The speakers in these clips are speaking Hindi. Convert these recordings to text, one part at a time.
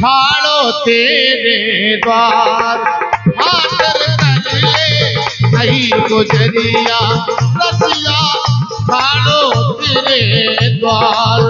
ठाड़ो तेरे द्वार, हाथर कर ले नहीं गुजरिया रसिया ठाड़ो तेरे द्वार।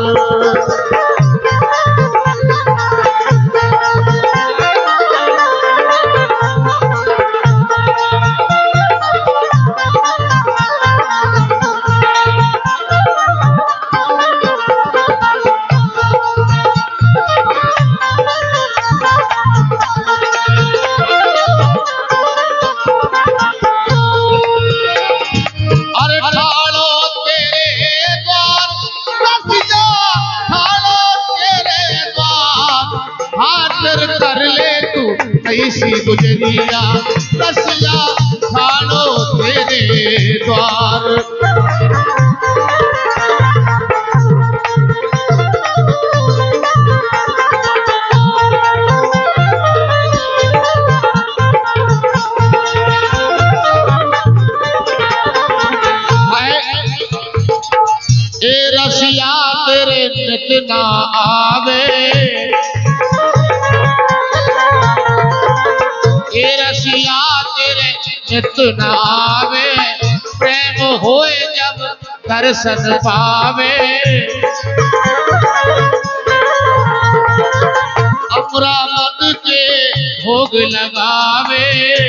ऐसी गुजरिया रसिया ठाड़ो तेरे द्वार। ए रसिया तेरे नित ना आवे, रसिया तेरे चित न आवे, प्रेम होए जब दर्शन पावे। अमरावत के भोग लगावे,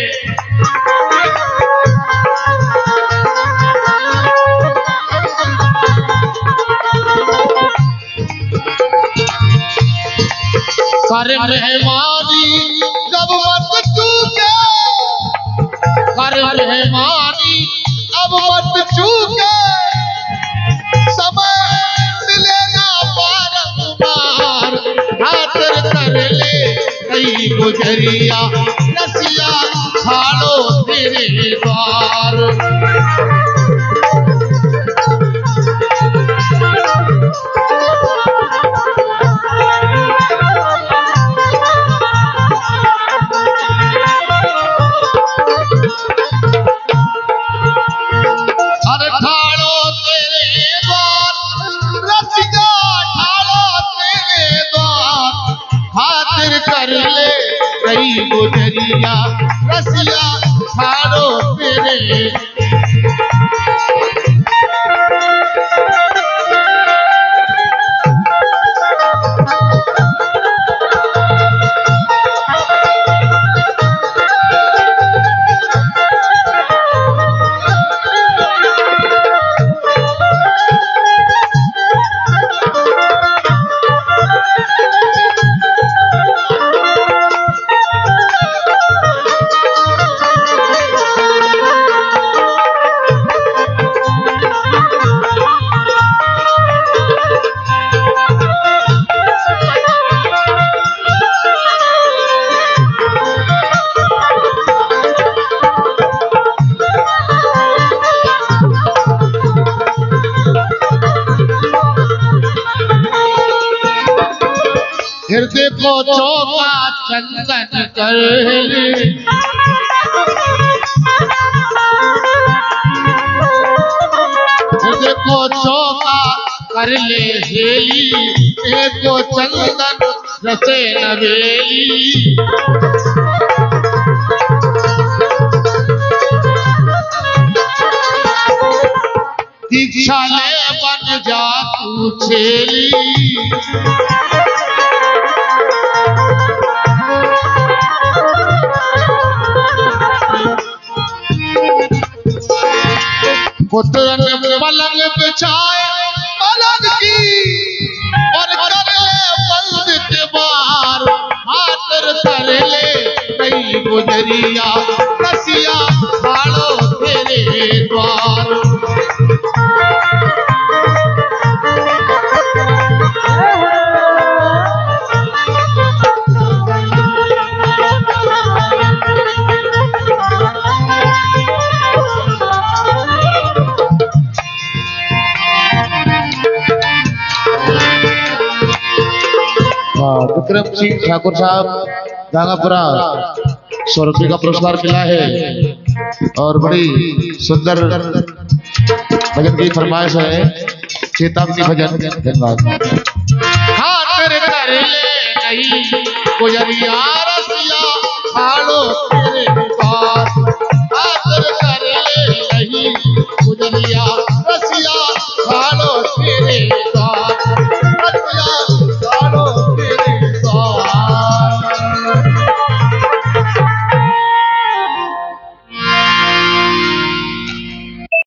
कर मेहमानी जब मत चूके, कर मेहमानी अब मत चूके, समय मिलेगा बारंबार, खातिर कर ले कई गुजरिया रसिया ठाड़ो तेरे द्वार। गुजरिया रसिया ठाड़ो तेरे। हृदय को चौका चंदन कर ले, हृदय को चौका कर ले हेली, एक को चंदन रसे नवेली। दीक्षा ले बन जा तू छेली, पुत्र ने पलंग बिछाए पलंग की और कर ले बंद बार, हाथर कर ले कई गुजरिया रसिया ठाड़ो तेरे द्वार। विक्रम सिंह ठाकुर साहब गांगापुरा 100 रुपये का पुरस्कार मिला है और बड़ी सुंदर भजन की फरमाइश है, चेतावनी भजन। धन्यवाद। गुजरिया रसिया खाड़ो